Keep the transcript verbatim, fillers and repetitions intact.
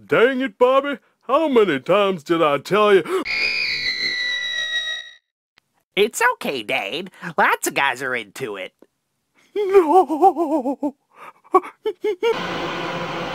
Dang it, Bobby. How many times did I tell you? It's okay, Dade. Lots of guys are into it. No.